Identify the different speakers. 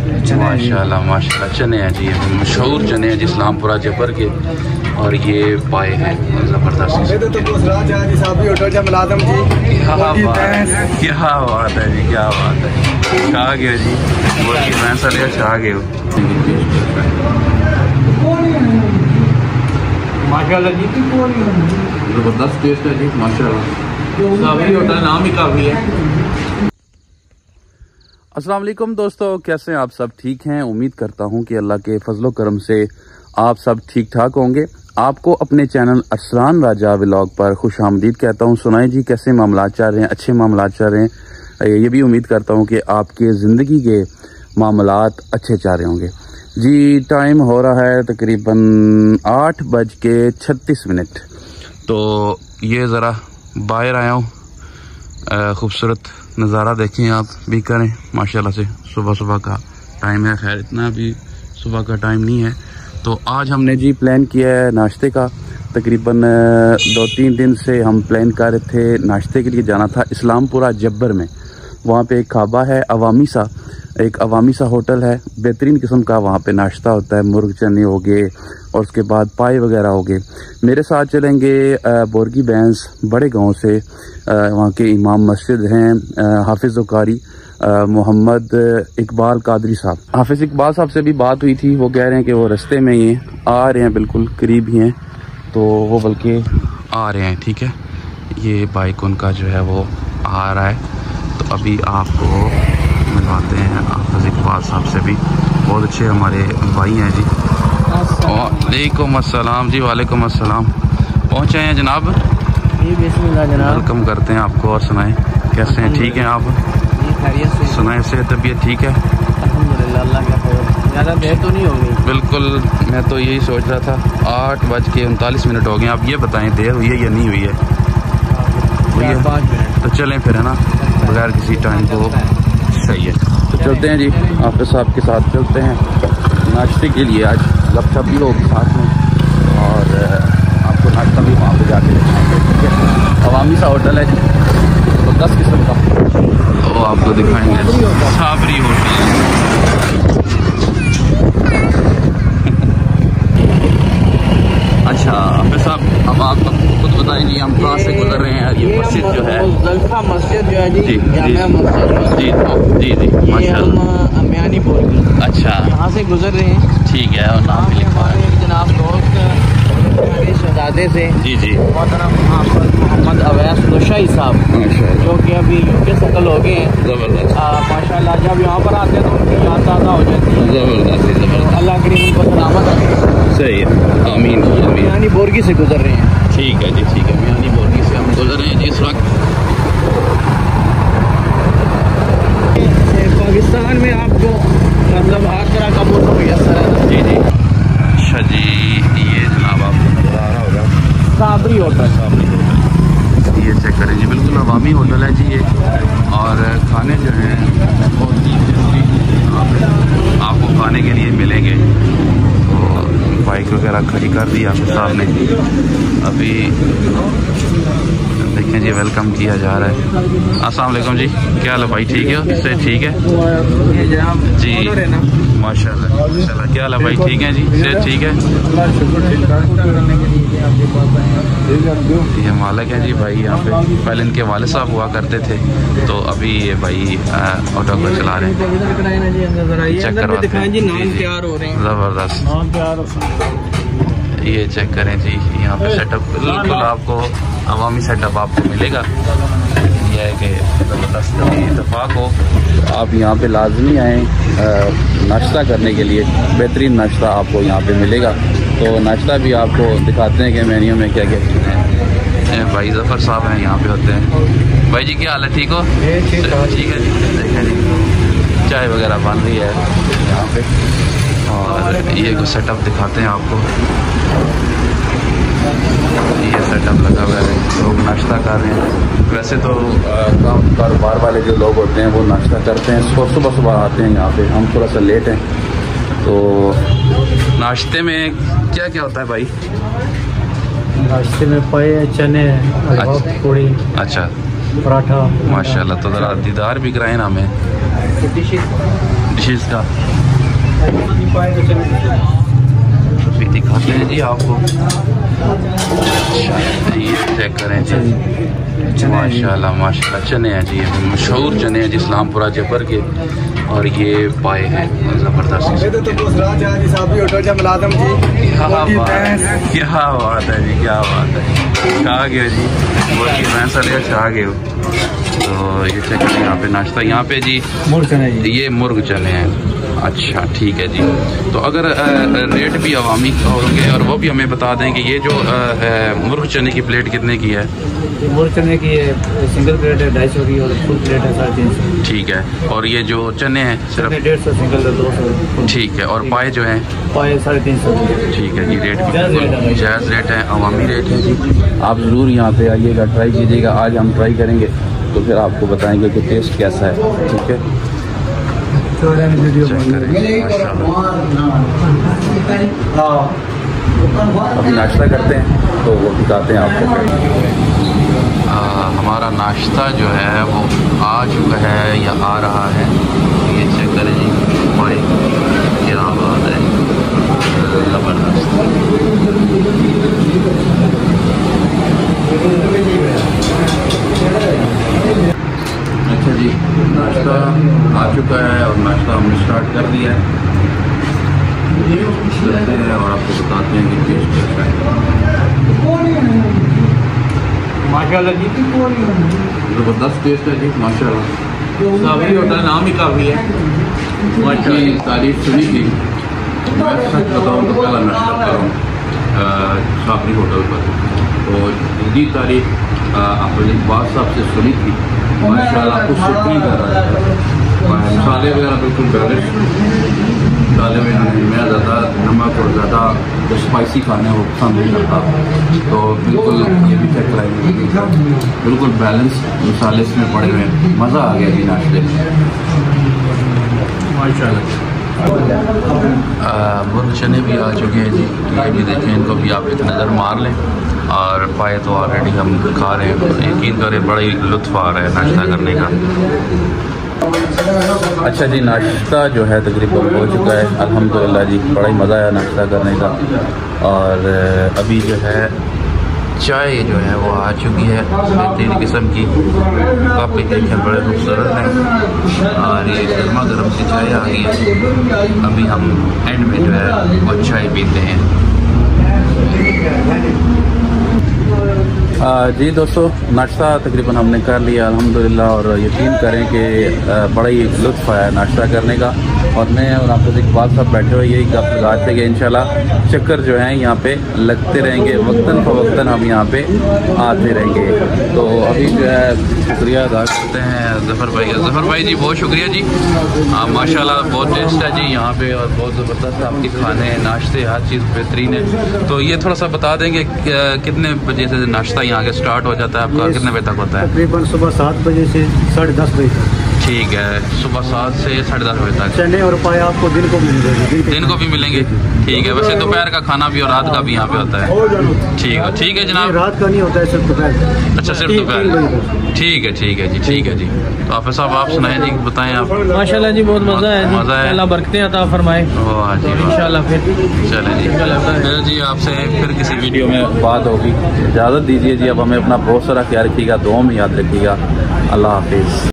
Speaker 1: माशाल्लाह माशाल्लाह। चने हैं जी, मशहूर चने हैं जी इस्लामपुरा जबर के। और ये पाए हैं ज़बरदस्त। क्या बात है जी, क्या बात है। छा गए जी, मुर्गी भैंस वाले छा गए।
Speaker 2: माशाल्लाह जी,
Speaker 1: ज़बरदस्त टेस्ट है जी माशाल्लाह।
Speaker 2: काफी होटल नाम ही काफी है।
Speaker 1: अस्सलाम वालेकुम दोस्तों, कैसे हैं आप? सब ठीक हैं? उम्मीद करता हूं कि अल्लाह के फजलो करम से आप सब ठीक ठाक होंगे। आपको अपने चैनल अरसलान राजा व्लॉग पर खुश आमदीद कहता हूं। सुनाए जी कैसे मामला चल रहे हैं? अच्छे मामला चल रहे हैं। ये भी उम्मीद करता हूं कि आपके ज़िंदगी के मामलात अच्छे चल रहे होंगे जी। टाइम हो रहा है तकरीबन 8:36। तो ये ज़रा बाहर आया हूँ, खूबसूरत नज़ारा देखें आप भी करें माशाल्लाह से। सुबह सुबह का टाइम है, खैर इतना भी सुबह का टाइम नहीं है। तो आज हमने जी प्लान किया है नाश्ते का। तकरीबन 2-3 दिन से हम प्लान कर रहे थे, नाश्ते के लिए जाना था इस्लामपुरा जब्बर में। वहाँ पे एक खाबा है, अवामी सा, एक अवामी सा होटल है, बेहतरीन किस्म का वहाँ पे नाश्ता होता है। मुर्ग चने हो गए और उसके बाद पाए वगैरह हो गए। मेरे साथ चलेंगे बोरगी बैंस बड़े गांव से, वहाँ के इमाम मस्जिद हैं हाफिज़ कारी मोहम्मद इकबाल कादरी साहब। हाफिज़ इकबाल साहब से भी बात हुई थी, वो कह रहे हैं कि वो रास्ते में ही आ रहे हैं, बिल्कुल करीब ही हैं। तो वो बल्कि आ रहे हैं, ठीक है। ये बाइक उनका जो है वो आ रहा है। तो अभी आपको मिलवाते हैं हाफिज़ इकबाल साहब से भी, बहुत अच्छे हमारे भाई हैं जी। वालेकुम अस्सलाम जी। वालेकुम अस्सलाम। पहुँचे हैं जनाब?
Speaker 2: बिस्मिल्लाह जनाब।
Speaker 1: वेलकम करते हैं आपको। और सुनाएं कैसे हैं? ठीक हैं आप? सुनाएं से तबीयत ठीक है?
Speaker 2: अल्हम्दुलिल्लाह, अल्लाह का खैर। ज़्यादा देर तो नहीं होगी?
Speaker 1: बिल्कुल, मैं तो यही सोच रहा था। 8:39 हो गए। आप ये बताएं देर हुई है या नहीं हुई है? हुई है
Speaker 2: 5 मिनट।
Speaker 1: तो चलें फिर, है ना, बगैर किसी टाइम को। सही है, तो चलते हैं जी। हाफिज़ साहब के साथ चलते हैं नाश्ते के लिए। आज लपशप भी लोग साथ में, और आपको नाश्ता भी वहाँ पे जाके ठीक है। अवामी सा होटल है, तो 10 किस्म का वो आपको दिखाएंगे। साबरी होटल। अच्छा हाफिज़ साहब, अब आप खुद बताएं जी, हम कहाँ से गुजर रहे हैं? ये मस्जिद जो है
Speaker 2: मुज़ल्लिफ़ा मस्जिद जो है जी,
Speaker 1: जी
Speaker 2: जामिया मस्जिद
Speaker 1: जी जी जी माशाल्लाह।
Speaker 2: हम म्यानीपुर की,
Speaker 1: अच्छा,
Speaker 2: यहाँ से गुजर रहे हैं।
Speaker 1: ठीक है। और नाम भी लिखा है
Speaker 2: जनाब दोस्त शहजादे से
Speaker 1: जी जी
Speaker 2: मोहम्मद अवैस नौशाई साहब,
Speaker 1: माशाल्लाह।
Speaker 2: जो कि अभी यूके सेटल हो गए हैं।
Speaker 1: ज़बरदस्त
Speaker 2: माशाल्लाह, जब यहाँ पर आते हैं तो उनकी याद ताज़ा हो जाती है।
Speaker 1: ज़बरदस्त ज़बरदस्त।
Speaker 2: अल्लाह करीम उनको सलामत रखे।
Speaker 1: सही है, आमीन आमीन।
Speaker 2: यानी बोरगी से गुजर रहे हैं।
Speaker 1: ठीक है जी, ठीक है। मियानी बोरगी से हम गुजर रहे हैं जी इस वक्त।
Speaker 2: पाकिस्तान में आपको मतलब हर तरह का मौसम मैसर है
Speaker 1: जी जी। अच्छा जी, ये जनाब आपको नजर आ रहा होगा
Speaker 2: साबरी होटल।
Speaker 1: ये चेक करें जी, बिल्कुल अवामी होटल है जी ये। और खाने जो हैं बहुत ही आपको खाने के लिए मिलेंगे। और बाइक वगैरह खड़ी कर दी आपके सामने। अभी देखें जी, वेलकम किया जा रहा है। अस्सलाम वालेकुम जी, क्या हाल है भाई? ठीक है? इससे ठीक है जी माशाल्लाह माशाल्लाह। क्या हाल है भाई? ठीक है जी, इससे ठीक है। ये मालिक है जी भाई यहाँ पे। पहले इनके वाले साहब हुआ करते थे, तो अभी ये भाई ऑटो को चला रहे हैं। चेक करवाते हैं जी, ज़बरदस्त। ये चेक करें जी, यहाँ पे सेटअप बिल्कुल आपको अवामी सेटअप आपको मिलेगा। यह है कि ज़बरदस्त इत्तेफाक हो आप यहाँ पे लाजमी आएँ नाश्ता करने के लिए। बेहतरीन नाश्ता आपको यहाँ पे मिलेगा। तो नाश्ता भी आपको दिखाते हैं कि मेन्यू में क्या क्या चीज़ें हैं। भाई ज़फ़र साहब हैं यहाँ पे होते हैं। भाई जी क्या हाल है? ठीक हो? ठीक है जी। देखें जी, चाय वगैरह बन रही है यहाँ पे। और ये कुछ सेटअप दिखाते हैं आपको। ये सेटअप लगा हुआ है, लोग नाश्ता कर रहे हैं। वैसे तो काम कारोबार वाले जो लोग होते हैं वो नाश्ता करते हैं, सुबह सुबह आते हैं यहाँ पे। हम थोड़ा सा लेट हैं। तो नाश्ते में क्या क्या होता है भाई?
Speaker 2: नाश्ते में पाए, चने, पूड़ी,
Speaker 1: अच्छा
Speaker 2: पराठा।
Speaker 1: माशाल्लाह। तो ज़रा दीदार भी कराए ना हमें। डिशेज़ का भी दिखाते हैं जी आपको। ये चेक करें जी, माशाल्लाह माशाल्लाह चने हैं जी, मशहूर चने हैं जी इस्लामपुरा जबर के। और ये पाए हैं ज़बरदस्त। क्या बात है जी, क्या बात है, छा गया जी, बोलिए भैंसा लिया छा गए हो। तो ये चेक करें यहाँ पे नाश्ता, यहाँ पे जी मुर्ग चने, ये मुर्ग चने हैं। अच्छा ठीक है जी। तो अगर रेट भी अवामी होंगे और वो भी हमें बता दें कि ये जो मुर्ग चने की प्लेट कितने की है?
Speaker 2: मुर्ग चने की सिंगल प्लेट है 250 की और फुल प्लेट है 350। ठीक
Speaker 1: है। और ये जो चने हैं सिर्फ
Speaker 2: 150 सिंगल 200।
Speaker 1: ठीक है। और पाए जो हैं
Speaker 2: पाए 350।
Speaker 1: ठीक है जी, रेट भी जायज़ रेट है, अवामी रेट है जी। आप ज़रूर यहाँ पे आइएगा, ट्राई कीजिएगा। आज हम ट्राई करेंगे तो फिर आपको बताएंगे कि टेस्ट कैसा है। ठीक है, अभी नाश्ता करते हैं तो वो दिखाते हैं आपको। हमारा नाश्ता जो है वो आ चुका है या आ रहा है, ये चेक करें जी। भाई क्या बात है, ज़बरदस्त। अच्छा जी, नाश्ता आ चुका है और नाश्ता हमने स्टार्ट कर दिया है। और आपको बताते हैं कि टेस्ट कैसा है।
Speaker 2: माशाल्लाह जी,
Speaker 1: ज़बरदस्त टेस्ट है जी, माशाल्लाह।
Speaker 2: काफ़ी होटल नाम ही काफ़ी है।
Speaker 1: की तारीफ सुनी थी, मैं सच बताऊँ तो पहला नाश्ता कर रहा हूँ साफरी होटल पर, तो जी तारीफ आपने इकबाल साहब से सुनी थी। माशाल्लाह कुछ नहीं कर रहा है, मसाले वगैरह बिल्कुल बैलेंस डाले हुए हैं। मैं ज़्यादा नमक और ज़्यादा जो स्पाइसी खाने वो पसंद नहीं करता, तो बिल्कुल ये भी चेक कराएंगे, बिल्कुल बैलेंस मसाले इसमें पड़े हुए हैं। मज़ा आ गया जी नाश्ते में, माशाल्लाह। मुर्ग चने भी आ चुके हैं जी, ये भी देखें, इनको भी आप एक नज़र मार लें। और पाए तो ऑलरेडी हम खा रहे हैं, यकीन करें बड़ा ही लुत्फ़ आ रहा है नाश्ता करने का। अच्छा जी, नाश्ता जो है तकरीबन हो चुका है अल्हम्दुलिल्लाह जी, बड़ा ही मज़ा आया नाश्ता करने का। और अभी जो है चाय जो है वो आ चुकी है, 3 किस्म की कप देखें, बड़े खूबसूरत हैं। और ये गर्मा गर्म सी चाय आ गई है। अभी हम एंड में जो है वो चाय पीते हैं। जी दोस्तों, नाश्ता तकरीबन हमने कर लिया अल्हम्दुलिल्लाह, और यकीन करें कि बड़ा ही लुत्फ़ आया नाश्ता करने का। और मैं और आपको इकबाल साहब बैठे हुए यही गप लगाते कि इंशाल्लाह चक्कर जो है यहाँ पे लगते रहेंगे, वक्तन फ़वक्तन हम यहाँ पे आते रहेंगे। तो अभी जो है शुक्रिया अदा करते हैं ज़फ़र भाई का। ज़फ़र भाई जी बहुत शुक्रिया जी, माशाल्लाह बहुत टेस्ट है जी यहाँ पे, और बहुत ज़बरदस्त आपके खाने नाश्ते हर चीज़ बेहतरीन है। तो ये थोड़ा सा बता देंगे कितने बजे से नाश्ता यहाँ के स्टार्ट हो जाता है आपका, कितने बजे तक होता है?
Speaker 2: तकरीबन सुबह 7 बजे से 10:30 बजे तक।
Speaker 1: ठीक है, सुबह 7 से 10:30 बजे तक।
Speaker 2: चने और पाए आपको दिन को मिलेंगे,
Speaker 1: दिन को भी मिलेंगे। ठीक है, वैसे दोपहर का खाना भी और रात का भी यहाँ पे होता है। ठीक है जनाब,
Speaker 2: रात का नहीं होता है, सिर्फ दोपहर।
Speaker 1: अच्छा, सिर्फ दोपहर। ठीक है जी, ठीक है जी। तो हाफिज़ साहब आप सुनाएं जी, बताएं आप।
Speaker 2: माशाल्लाह जी बहुत मज़ा है, मज़ा है, अल्लाह बरकतें अता फरमाए।
Speaker 1: वाह जी,
Speaker 2: इंशाल्लाह फिर
Speaker 1: चलें जी, जी आपसे फिर किसी वीडियो में बात होगी। इजाज़त दीजिए जी, अब हमें अपना बहुत सारा ख्याल रखिएगा, दुआ में याद रखिएगा। अल्लाह हाफिज़।